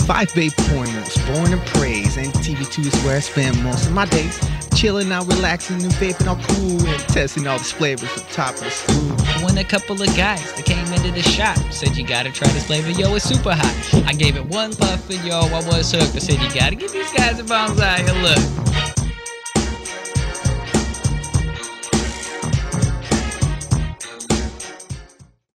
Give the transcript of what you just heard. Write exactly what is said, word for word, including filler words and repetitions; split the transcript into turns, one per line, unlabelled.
Five Vaporium was born and praised, and T V two is where I spend most of my days. Chilling out, relaxing, and vaping all cool, and testing all these flavors from top of the school.
When a couple of guys that came into the shop said, you gotta try this flavor, yo, it's super hot. I gave it one puff and yo, I was hooked. I said, you gotta give these guys a Banzai a look.